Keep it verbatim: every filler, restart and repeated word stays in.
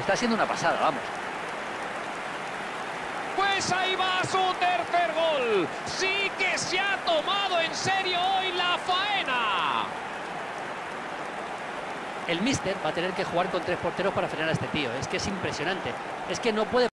Está siendo una pasada, vamos. Pues ahí va su tercer gol. Sí que se ha tomado en serio hoy la faena. El míster va a tener que jugar con tres porteros para frenar a este tío. Es que es impresionante. Es que no puede...